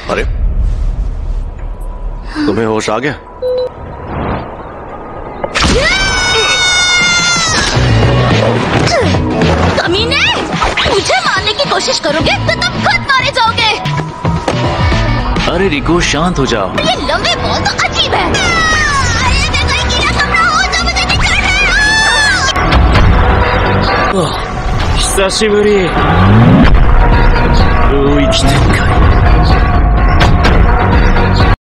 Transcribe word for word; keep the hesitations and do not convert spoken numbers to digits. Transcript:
अरे तुम्हें होश आ गया? कमीने, मुझे मारने की कोशिश करोगे तो तुम खुद मारे जाओगे। अरे रिको शांत हो जाओ। ये लंबे बॉल तो अजीब है। अरे मैं कोई कीड़ा कपड़ा हो जो मुझे निकल रहा है। 久しぶり。どう生きてんかい。